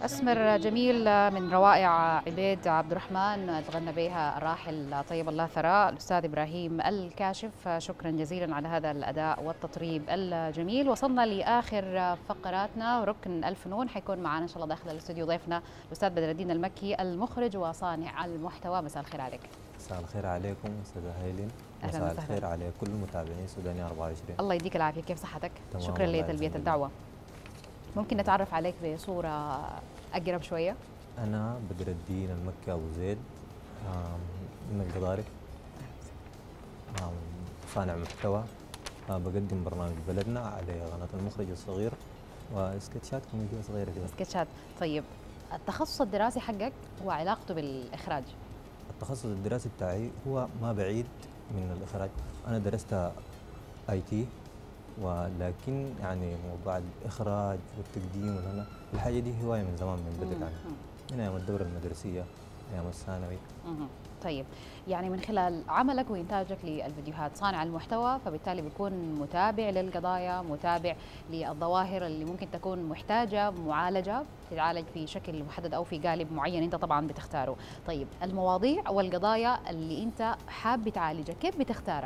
أسمر جميل من روائع عبيد عبد الرحمن تغنى بها الراحل طيب الله ثراء الأستاذ إبراهيم الكاشف. شكرا جزيلا على هذا الأداء والتطريب الجميل. وصلنا لآخر فقراتنا، ركن الفنون. حيكون معنا إن شاء الله داخل الاستوديو ضيفنا الأستاذ بدر الدين المكي المخرج وصانع المحتوى. مساء الخير عليك. مساء الخير عليكم أستاذة هايلين. مساء الخير على كل متابعين سوداني 24. الله يديك العافية، كيف صحتك؟ شكرا لتلبية الدعوة. ممكن نتعرف عليك بصورة أقرب شوية؟ أنا بدر الدين المكي أبو زيد من القضارف، صانع محتوى، بقدم برنامج بلدنا على قناة المخرج الصغير وسكتشات كوميدية صغيرة كده. سكتشات. طيب التخصص الدراسي حقك وعلاقته بالإخراج؟ التخصص الدراسي بتاعي هو ما بعيد من الإخراج. أنا درست IT، ولكن يعني موضوع الإخراج والتقديم والهنا الحاجة دي هواية من زمان من بدري، يعني من أيام الدورة المدرسية، أيام الثانوي. طيب يعني من خلال عملك وإنتاجك للفيديوهات صانع المحتوى، فبالتالي بيكون متابع للقضايا، متابع للظواهر اللي ممكن تكون محتاجة معالجة، تتعالج في شكل محدد أو في قالب معين أنت طبعا بتختاره. طيب المواضيع والقضايا اللي أنت حاب تعالجها كيف بتختارها؟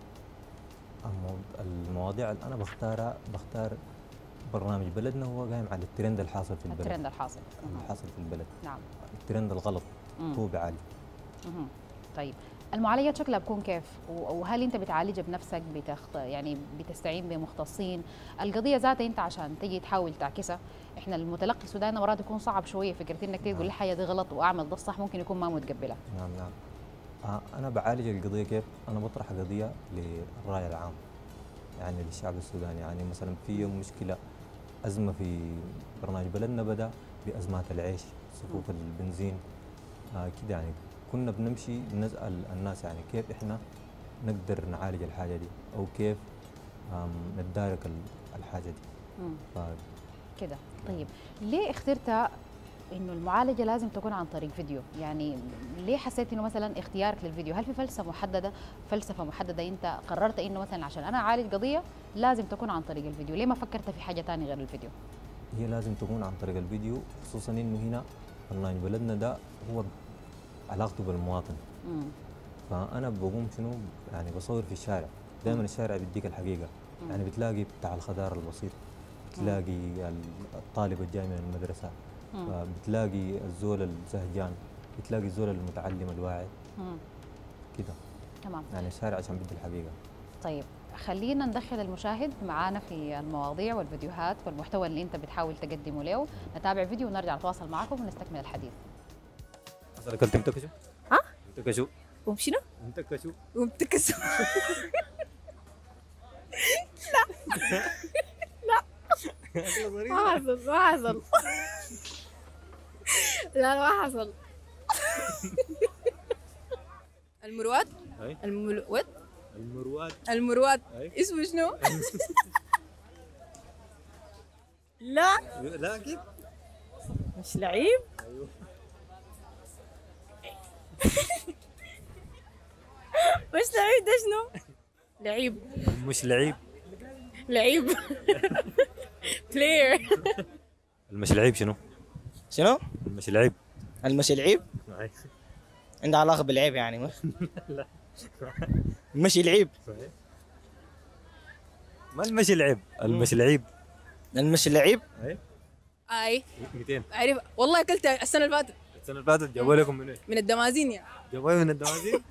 المواضيع اللي أنا بختار برنامج بلدنا هو قايم على الترند الحاصل في البلد. الترند الحاصل في البلد. نعم. الترند الغلط هو بيعالج. طيب المعالجات شكلها بكون كيف؟ وهل انت بتعالجها بنفسك يعني بتستعين بمختصين؟ القضيه ذاتها انت عشان تيجي تحاول تعكسها، احنا المتلقي السوداني مرات يكون صعب شويه، فكره انك تقول لي حاجه دي غلط واعمل ده الصح ممكن يكون ما متقبلها. نعم. انا بعالج القضيه كيف؟ انا بطرح قضيه للراي العام، يعني للشعب السوداني. يعني مثلا في يوم مشكله، ازمه في برنامج بلدنا بدا بازمات العيش، صفوف البنزين، كده يعني. كنا بنمشي نسال الناس يعني كيف احنا نقدر نعالج الحاجه دي، او كيف نتدارك الحاجه دي. كده. طيب ليه اخترت انه المعالجه لازم تكون عن طريق فيديو؟ يعني ليه حسيت انه مثلا اختيارك للفيديو، هل في فلسفه محدده انت قررت انه مثلا عشان انا اعالج قضيه لازم تكون عن طريق الفيديو؟ ليه ما فكرت في حاجه ثانيه غير الفيديو؟ هي لازم تكون عن طريق الفيديو، خصوصا انه هنا برنامج بلدنا ده هو علاقته بالمواطن. فانا بقوم شنو يعني بصور في الشارع. دائما الشارع بيديك الحقيقه. يعني بتلاقي بتاع الخضار البسيط، بتلاقي الطالب الجاي من المدرسه، بتلاقي الزول الزهجان، بتلاقي الزول المتعلم الواعي كده. تمام. يعني الشارع عشان بدي الحقيقه. طيب خلينا ندخل المشاهد معانا في المواضيع والفيديوهات والمحتوى اللي انت بتحاول تقدمه له. نتابع فيديو ونرجع نتواصل معكم ونستكمل الحديث. اكلت متكشو؟ ها؟ متكشو وشنو؟ متكشو ومتكسو. لا لا ما حصل ما حصل. لا ما حصل. المرواد؟ المرواد؟ المرواد اسمه شنو؟ لا لا اكيد مش لعيب. ايوه. مش لعيب ده شنو؟ لعيب مش لعيب. لعيب بلاير. المش لعيب شنو؟ شنو؟ المش لعيب. المشي العيب؟ عنده علاقة بالعيب يعني مش؟ لا المشي العيب. صحيح. ما المشي العيب، المشي العيب. المشي العيب؟ اي 200. عارف والله اكلت السنة اللي فاتت. السنة اللي فاتت جابوا لكم من ايه؟ من الدمازين يعني. جابوا من الدوازين.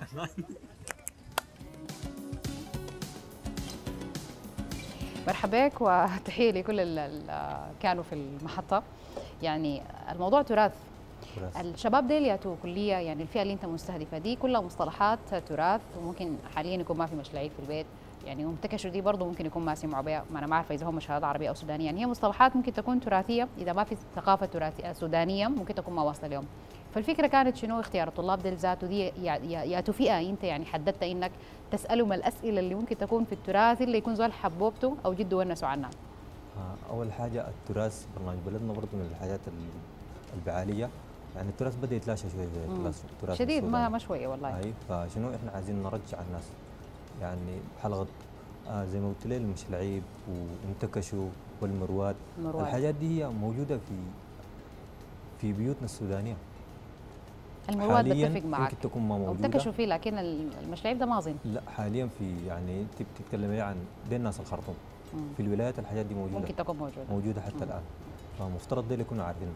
مرحبا بك وتحية لكل اللي كانوا في المحطة. يعني الموضوع تراث. الشباب ديل ياتوا كلية، يعني الفئة اللي انت مستهدفة دي كلها مصطلحات تراث، وممكن حاليا يكون ما في مشلعيب في البيت، يعني ومتكشوا دي برضه ممكن يكون ما سمعوا بها، ما انا ما عارفة اذا هم شهادة عربية او سودانية. يعني هي مصطلحات ممكن تكون تراثية، اذا ما في ثقافة تراثية سودانية ممكن تكون ما واصلة اليوم. فالفكرة كانت شنو اختيار الطلاب ديل ذاته دي ياتوا فئة انت يعني حددت انك تسألهم الاسئلة اللي ممكن تكون في التراث اللي يكون زول حبوبته او جده ونسوا عنها. اول حاجة التراث، برنامج بلدنا برضه من الحاجات البعالية. يعني التراث بدا يتلاشى شويه زي التراث شديد، ما شويه والله. اي فشنو احنا عايزين نرجع الناس، يعني بحلقه زي ما قلت لي المش لعيب وانتكشوا والمرواد. الحاجات دي هي موجوده في في بيوتنا السودانيه المرواد حاليا بتفق معك يمكن تكون ما موجوده. وابتكشوا فيه، لكن المشلعيب ده ما اظن. لا حاليا في يعني انت بتتكلمي عن دي الناس الخرطوم. في الولايات الحاجات دي موجوده، ممكن تكون موجوده حتى الان، فمفترض دي يكونوا عارفينها.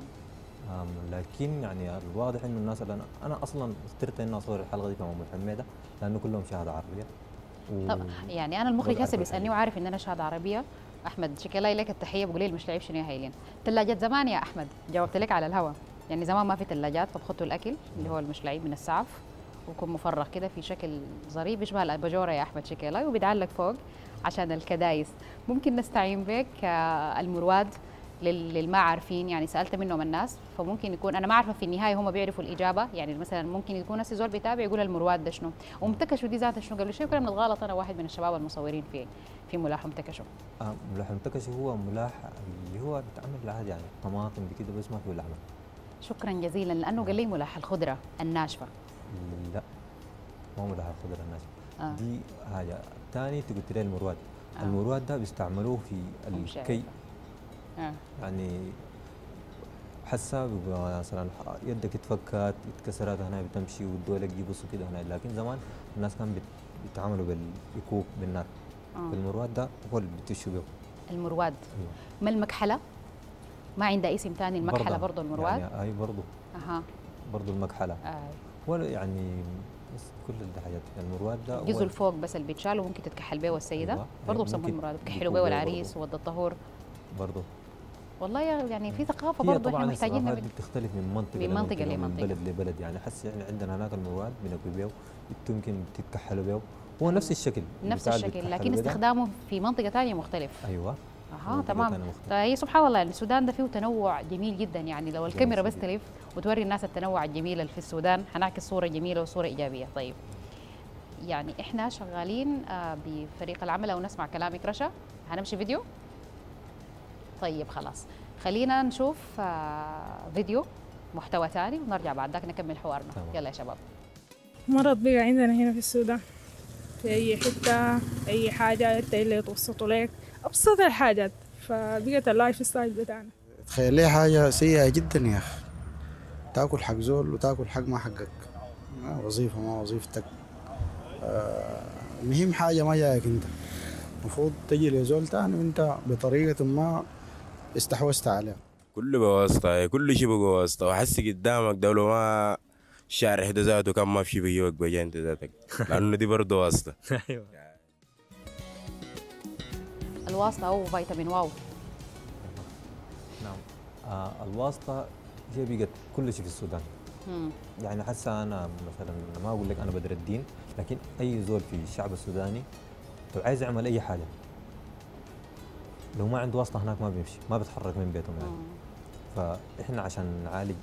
لكن يعني الواضح انه الناس اللي انا اصلا اخترت اني اصور الحلقه دي في ام الحميده لانه كلهم شهاده عربيه. طب يعني انا المخرج هسه بيسالني وعارف ان انا شهاده عربيه. احمد شكلاي لك التحيه، بقول لي المشلعيب شنو يا هايلين. ثلاجات زمان يا احمد، جاوبت لك على الهواء، يعني زمان ما في ثلاجات، فبخطوا الاكل اللي هو المشلعيب من السعف ويكون مفرغ كده في شكل ظريف بيشبه الاباجوره يا احمد شكلاي، وبيتعلق فوق عشان الكدايس. ممكن نستعين بك المرواد للما عارفين، يعني سالت منهم الناس، فممكن يكون انا ما عارفه في النهايه هم بيعرفوا الاجابه، يعني مثلا ممكن يكون هسه زول بيتابع يقول المرواد ده شنو، ومتكشوا دي ذاتها شنو. قبل شوي كنا بنتغلط انا واحد من الشباب المصورين في ملاح متكشوا. ملاح متكشوا هو ملاح اللي هو بيتعمل عادي يعني طماطم كده بس ما فيه لحمه. شكرا جزيلا، لانه قال لي ملاح الخضره الناشفه. لا ما ملاح الخضره الناشفه. دي حاجه ثاني. انت قلت لي المرواد. المرواد ده بيستعملوه في الكي. يعني حسا بيبقى مثلا يدك اتفكت اتكسرت هنا بتمشي والدولك يبصوا كده هنا، لكن زمان الناس كانوا بيتعاملوا بالكوك بالنار. المرواد ده هو اللي بتشوا به. المرواد. ما المكحله؟ ما عندها اسم ثاني المكحله برضه المرواد؟ يعني اي برضه. برضه المكحله. ولا يعني بس كل الحاجات المرواد ده الجزء الفوق بس اللي بيتشال وممكن تتكحل به والسيده برضه بسموه المرواد، بكحلوا به والعريس وود الطهور برضه. والله يعني في ثقافه برضه احنا محتاجينها. طبعا بتختلف من منطقه لمنطقه، من بلد لبلد. يعني حس احنا عندنا هناك المرواد بنقوي به، يمكن بتتكحلوا به، هو نفس الشكل لكن استخدامه في منطقه ثانيه مختلف. ايوه تمام. هي سبحان الله السودان ده فيه تنوع جميل جدا، يعني لو الكاميرا بس تلف وتوري الناس التنوع الجميل اللي في السودان حنعكس صوره جميله وصوره ايجابيه. طيب يعني احنا شغالين بفريق العمل، او نسمع كلامك رشا هنمشي فيديو. طيب خلاص خلينا نشوف فيديو محتوى ثاني ونرجع بعد ذاك نكمل حوارنا. يلا يا شباب. مرض بقى عندنا هنا في السودان، في أي حتة أي حاجة أنت اللي يتوسطوا لك أبسط الحاجات، فبقت اللايف ستايل بتاعنا. تخيل لي حاجة سيئة جدا يا أخي، تاكل حق زول وتاكل حق ما حقك، وظيفة ما وظيفتك. مهم حاجة ما جايك أنت، المفروض تجي لزول تاني وأنت بطريقة ما استحوذت عليه. كله بواسطة، كل شيء بواسطة، وحسي قدامك دولة ما الشارع ده ذاته كان ما في بيوك بجا انت ذاتك، لأنه دي برضه واسطة. ايوه الواسطة أو فيتامين واو. نعم. الواسطة هي بقت كل شيء في السودان. يعني حاسة أنا مثلا ما أقول لك أنا بدر الدين، لكن أي زول في الشعب السوداني لو عايز يعمل أي حاجة لو ما عنده واسطة هناك ما بيمشي، ما بيتحرك من بيته يعني. فإحنا عشان نعالج،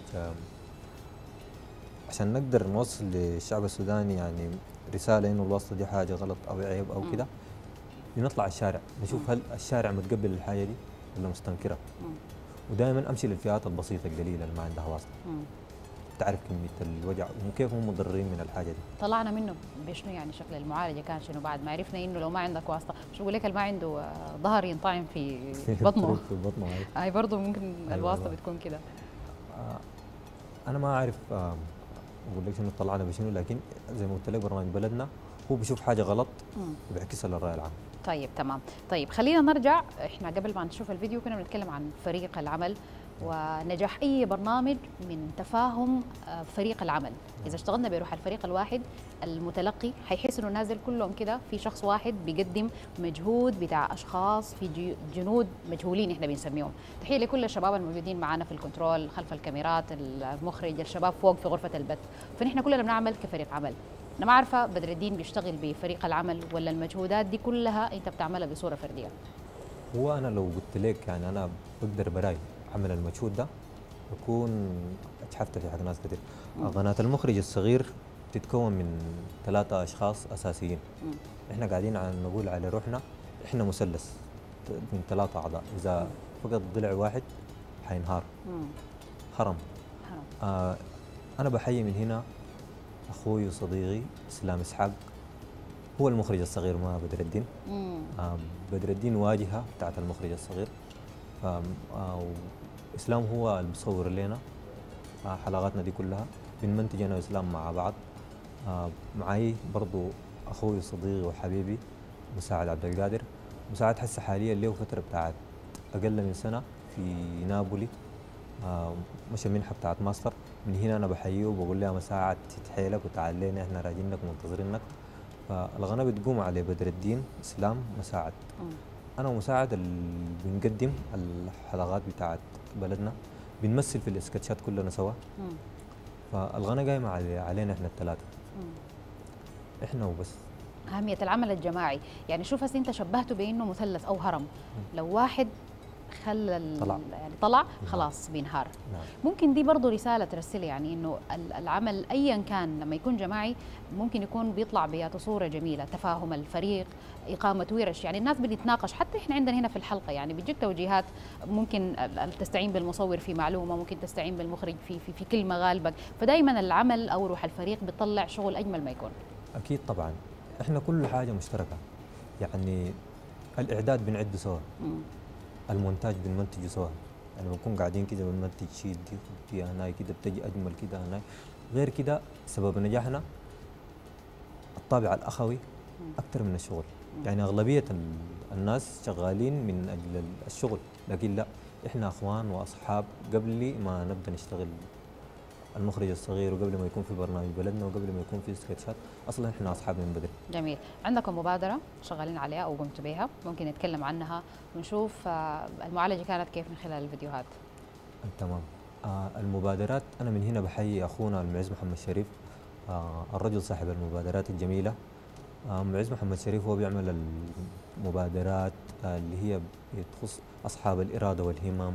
عشان نقدر نوصل للشعب السوداني يعني رسالة إنه الواسطة دي حاجة غلط أو عيب أو كده، بنطلع الشارع نشوف هل الشارع متقبل الحاجة دي ولا مستنكرة. ودائما أمشي للفئات البسيطة القليلة اللي ما عندها واسطة. تعرف كمية الوجع وكيف هم مضررين من الحاجة دي. طلعنا منه بشنو يعني شكل المعالجة كان شنو بعد ما عرفنا إنه لو ما عندك واسطة، شو بقول لك اللي ما عنده ظهر ينطعم في بطنه. في بطنه هاي برضه ممكن الواسطة بتكون كده. أنا ما أعرف أقول لك شنو طلعنا بشنو، لكن زي ما قلت لك برنامج بلدنا هو بيشوف حاجة غلط وبيعكسها للرأي العام. طيب تمام. طيب خلينا نرجع، احنا قبل ما نشوف الفيديو كنا بنتكلم عن فريق العمل ونجاح اي برنامج من تفاهم فريق العمل. اذا اشتغلنا بروح الفريق الواحد المتلقي حيحس انه نازل كلهم كده في شخص واحد بيقدم مجهود بتاع اشخاص في جنود مجهولين احنا بنسميهم. تحيه لكل الشباب الموجودين معنا في الكنترول خلف الكاميرات، المخرج، الشباب فوق في غرفه البث، فنحن كلنا بنعمل كفريق عمل. أنا ما عارفة بدر الدين بيشتغل بفريق العمل ولا المجهودات دي كلها أنت بتعملها بصورة فردية؟ هو أنا لو قلت لك يعني أنا بقدر براي أعمل المجهود ده بكون اتحفت في حق ناس كثير. قناة المخرج الصغير تتكون من 3 أشخاص أساسيين. إحنا قاعدين نقول على روحنا إحنا مثلث من 3 أعضاء، إذا فقط ضلع واحد حينهار. هرم. أنا بحيي من هنا أخوي وصديقي إسلام إسحاق، هو المخرج الصغير ما بدر الدين. بدر الدين واجهة بتاعت المخرج الصغير. إسلام هو المصور لنا حلقاتنا دي كلها بنمنتج انا واسلام مع بعض. معي برضو اخوي وصديقي وحبيبي مساعد عبد القادر. مساعد هسه حاليا له فتره بتاعت اقل من سنه في نابولي، مشى منحه بتاعت ماستر. من هنا انا بحييه وبقول له يا مساعد تتحيلك وتعال لنا، احنا راجينك ومنتظرينك. فالغنى بتقوم على بدر الدين اسلام مساعد. انا ومساعد اللي بنقدم الحلقات بتاعت بلدنا، بنمثل في الاسكتشات كلنا سوا. فالغنى قايمه علينا احنا الثلاثه، احنا وبس. أهمية العمل الجماعي، يعني شوف هسه أنت شبهته بأنه مثلث أو هرم، لو واحد خلى طلع خلاص بينهار. ممكن دي برضه رسالة ترسل، يعني إنه العمل أيا كان لما يكون جماعي ممكن يكون بيطلع بياته صورة جميلة، تفاهم الفريق، إقامة ورش، يعني الناس بنتناقش. حتى إحنا عندنا هنا في الحلقة يعني بيجيك توجيهات، ممكن تستعين بالمصور في معلومة، ممكن تستعين بالمخرج في كلمة غالبك، فدايما العمل أو روح الفريق بتطلع شغل أجمل ما يكون. أكيد طبعا، إحنا كل حاجة مشتركة، يعني الإعداد بنعده سوا، المونتاج بنمنتجه سوا، يعني بنكون قاعدين كده بنمنتج شيء دي هناي كده بتجي أجمل كده هناي. غير كده سبب نجاحنا الطابع الأخوي أكثر من الشغل. يعني أغلبية الناس شغالين من أجل الشغل، لكن لا، إحنا أخوان وأصحاب قبل ما نبدأ نشتغل المخرج الصغير، وقبل ما يكون في برنامج بلدنا، وقبل ما يكون في سكتشات، اصلا احنا اصحاب من بدري. جميل. عندكم مبادره شغالين عليها او قمتوا بها، ممكن نتكلم عنها ونشوف المعالجه كانت كيف من خلال الفيديوهات؟ تمام. المبادرات انا من هنا بحيي اخونا المعز محمد شريف، الرجل صاحب المبادرات الجميله. معز محمد شريف هو بيعمل المبادرات اللي هي بتخص اصحاب الاراده والهمم،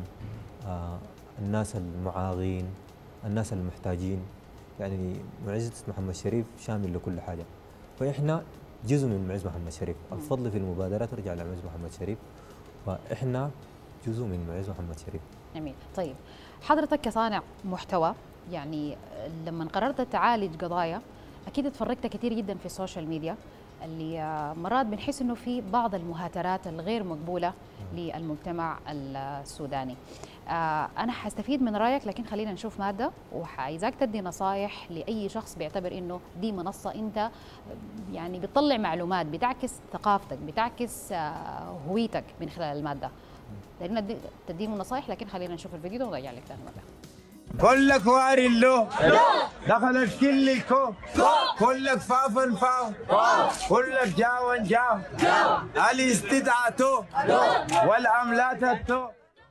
الناس المعاقين، الناس المحتاجين. يعني معز محمد شريف شامل لكل حاجه، فاحنا جزء من معز محمد شريف. الفضل في المبادرات يرجع لمعز محمد شريف، فاحنا جزء من معز محمد شريف. جميل. طيب حضرتك كصانع محتوى، يعني لما قررت تعالج قضايا اكيد اتفرجت كثير جدا في السوشيال ميديا اللي مرات بنحس انه في بعض المهاترات الغير مقبوله للمجتمع السوداني. انا حستفيد من رايك، لكن خلينا نشوف ماده، وعايزاك تدي نصايح لاي شخص بيعتبر انه دي منصه انت يعني بتطلع معلومات بتعكس ثقافتك، بتعكس هويتك من خلال الماده. لان تديهم نصايح، لكن خلينا نشوف الفيديو ونرجع لك ثاني مره. كلك واري له دخلت كل الكو، كلك فافن فاو، كلك جاون جاو، علي استدعته والعملات التو.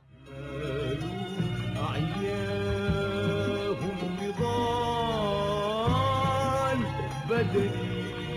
أعياهم نضال بدري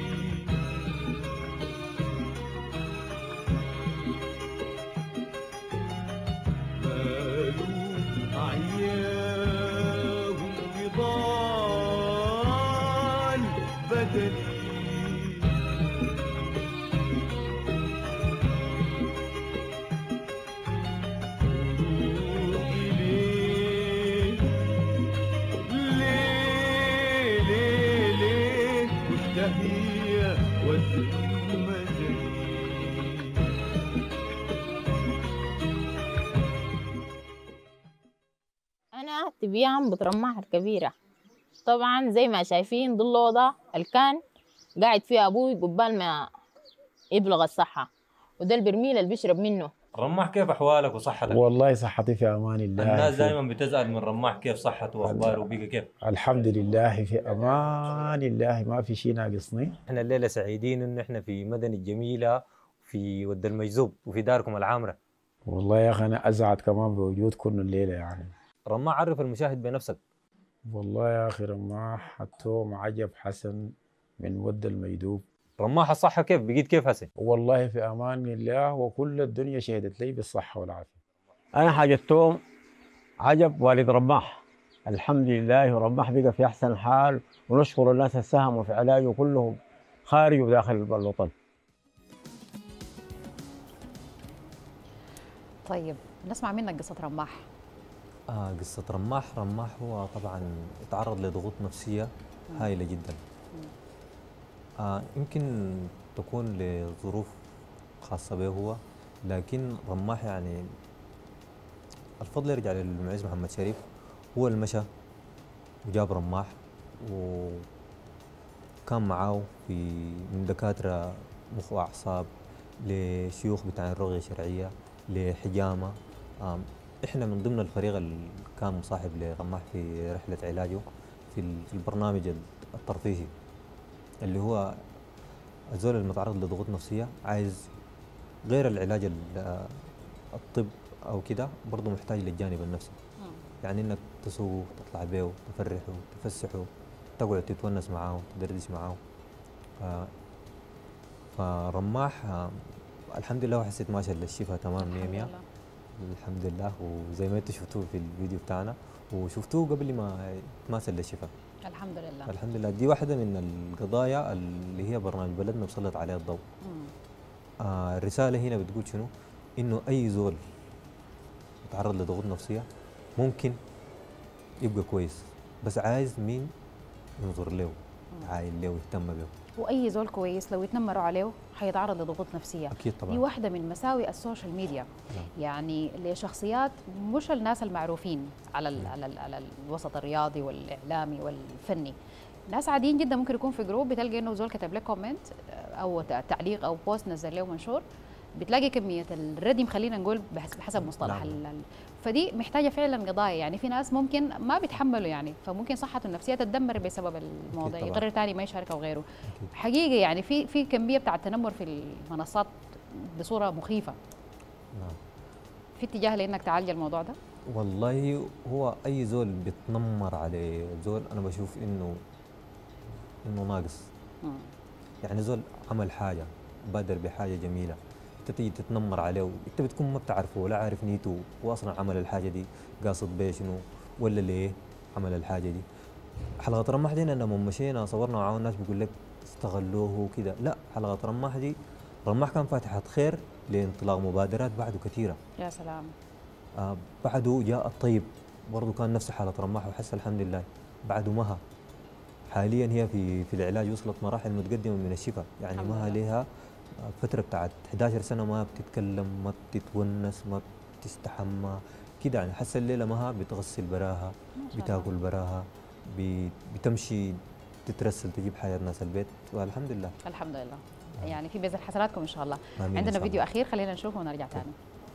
أنا تبيان بترماح الكبيرة. طبعا زي ما شايفين ضل الأوضة الكان قاعد فيها أبوي قبال ما يبلغ الصحة، وده البرميل اللي بيشرب منه. رماح كيف أحوالك وصحتك؟ والله صحتي في أمان الله. الناس دائما بتسأل من رماح كيف صحته وأخباره وبيقى كيف؟ الحمد لله في أمان الله، ما في شيء ناقصني. احنا الليلة سعيدين إنه احنا في مدن الجميلة، في ود المجذوب، وفي داركم العامرة. والله يا أخي أنا أسعد كمان بوجودكم الليلة. يعني رماح عرف المشاهد بنفسك. والله يا أخي رماح التوم عجب حسن من ود الميدوب. رماح الصحة كيف؟ بقيت كيف هسه؟ والله في أمان الله، وكل الدنيا شهدت لي بالصحة والعافية. أنا حاجة توم عجب والد رماح، الحمد لله، ورماح بقى في أحسن حال، ونشكر الناس اللي ساهموا في علاجه كلهم خارج وداخل الوطن. طيب نسمع منك قصة رماح. قصة رماح هو طبعا تعرض لضغوط نفسية هائلة جدا. يمكن تكون لظروف خاصة به هو، لكن رماح يعني الفضل يرجع للمعز محمد شريف. هو المشى وجاب رماح، وكان معاه من دكاترة مخ وأعصاب لشيوخ بتاع الرقية الشرعية لحجامة. إحنا من ضمن الفريق اللي كان مصاحب لرماح في رحلة علاجه في البرنامج الترفيهي، اللي هو الزول المتعرض لضغوط نفسية عايز غير العلاج الطب أو كده، برضه محتاج للجانب النفسي. يعني إنك تسوقه، تطلع بيه، تفرحه، تفسحه، تقعد تتونس معاه، تدردش معاه. فرماح الحمد لله وحسيت ماشي للشفاء تمام 100 الحمد لله. وزي ما انتم شفتوه في الفيديو بتاعنا وشفتوه قبل ما يتماثل للشفاء. الحمد لله. الحمد لله. دي واحدة من القضايا اللي هي برنامج بلدنا بسلط عليها الضوء. الرسالة هنا بتقول شنو؟ إنه أي زول يتعرض لضغوط نفسية ممكن يبقى كويس، بس عايز مين ينظر له، عايل له ويهتم به. واي زول كويس لو يتنمروا عليه حيتعرض لضغوط نفسيه. اكيد طبعا. دي واحده من مساوئ السوشيال ميديا. يعني لشخصيات مش الناس المعروفين على الوسط الرياضي والاعلامي والفني، ناس عاديين جدا ممكن يكون في جروب بتلقى انه زول كتب لك كومنت او تعليق او بوست نزل له منشور، بتلاقي كميه الردم خلينا نقول بحسب مصطلح فدي محتاجه فعلا قضايا. يعني في ناس ممكن ما بيتحملوا يعني، فممكن صحته النفسيه تتدمر بسبب الموضوع، يقرر ثاني ما يشارك او غيره. حقيقه يعني في كميه بتاع التنمر في المنصات بصوره مخيفه. في اتجاه لانك تعالج الموضوع ده؟ والله هو اي زول بيتنمر على زول انا بشوف انه ناقص. يعني زول عمل حاجه، بادر بحاجه جميله، انت تيجي تتنمر عليه وانت بتكون ما بتعرفه ولا عارف نيته واصلا عمل الحاجه دي قاصد بيه شنو ولا ليه عمل الحاجه دي. حلقه رماح دي لما مشينا صورنا معاه الناس بيقول لك استغلوه وكده، لا، حلقه رماح دي رماح كان فاتحه خير لانطلاق مبادرات بعده كثيره. يا سلام. بعده جاء الطيب برضه كان نفس حاله رماح وحس الحمد لله. بعده مها حاليا هي في العلاج وصلت مراحل متقدمه من الشفاء. يعني مها لها فتره بتاعت 11 سنه ما بتتكلم، ما بتتونس، ما بتستحمى كده. يعني حس الليله مها بتغسل براها، بتاكل براها، بتمشي تترسل تجيب حياه ناس البيت، والحمد لله. الحمد لله. يعني في بذل حسناتكم ان شاء الله. عندنا شاء فيديو اخير خلينا نشوفه ونرجع ثاني.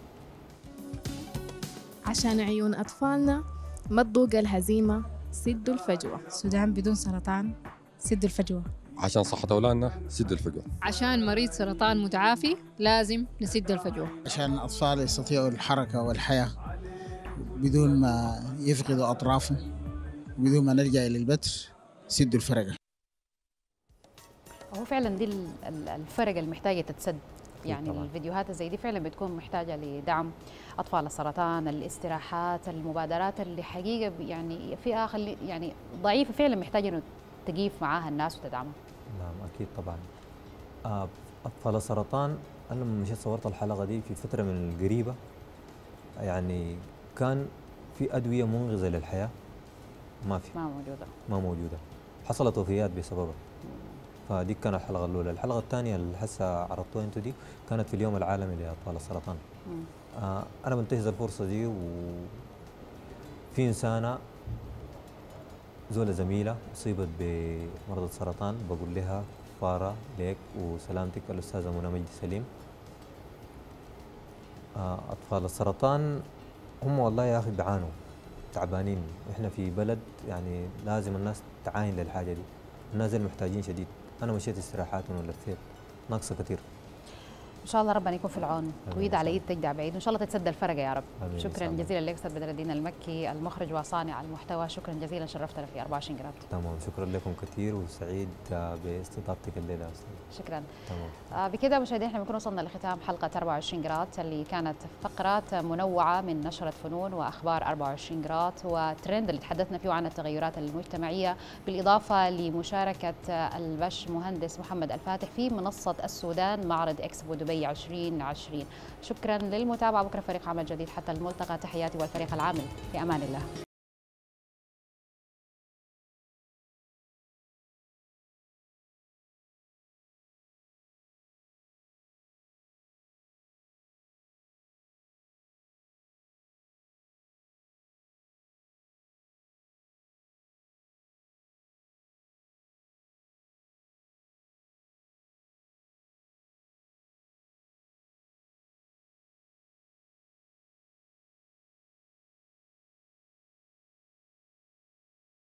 عشان عيون اطفالنا ما تذوق الهزيمه، سدوا الفجوه. السودان بدون سرطان، سدوا الفجوه. عشان صحة أولادنا سد الفجوة. عشان مريض سرطان متعافي لازم نسد الفجوة. عشان الأطفال يستطيعوا الحركة والحياة بدون ما يفقدوا أطرافهم، بدون ما نلجأ إلى البتر، سدوا الفرقة. هو فعلا دي الفرقة المحتاجة تتسد. يعني الفيديوهات زي دي فعلا بتكون محتاجة لدعم أطفال السرطان، الاستراحات، المبادرات اللي حقيقة يعني فئة يعني ضعيفة فعلا محتاجة إنه تقيف معاها الناس وتدعمها. نعم أكيد طبعا. أطفال السرطان أنا لما مشيت صورت الحلقة دي في فترة من القريبة، يعني كان في أدوية منقذة للحياة ما موجودة، حصلت وفيات بسببها. فدي كانت الحلقة الأولى. الحلقة الثانية اللي هسه عرضتوها أنتوا دي كانت في اليوم العالمي لأطفال السرطان. أنا بنتهز الفرصة دي، وفي إنسانة زولة زميلة أصيبت بمرض السرطان بقول لها فارة ليك وسلامتك الأستاذة منى مجدي سليم. أطفال السرطان هم والله يا أخي بيعانوا تعبانين، إحنا في بلد يعني لازم الناس تعاين للحاجة دي. الناس اللي محتاجين شديد. أنا مشيت استراحات ولفيت ناقصة كثير. ان شاء الله ربنا يكون في العون ويد على ايد تجدع بعيد، وان شاء الله تتسدى الفرقه يا رب. شكرا جزيلا لك استاذ بدر الدين المكي المخرج وصانع المحتوى، شكرا جزيلا شرفتنا في 24 جراد. تمام، شكرا لكم كثير وسعيد باستضافتك الليله استاذ. شكرا. تمام. بكده مشاهدينا احنا بنكون وصلنا لختام حلقه 24 جراد اللي كانت فقرات منوعه من نشره فنون واخبار 24 جراد وترند اللي تحدثنا فيه عن التغيرات المجتمعيه، بالاضافه لمشاركه البش مهندس محمد الفاتح في منصه السودان معرض اكسبو دبي 2020. شكرا للمتابعه، بكره فريق عمل جديد حتى الملتقى. تحياتي والفريق العامل في امان الله.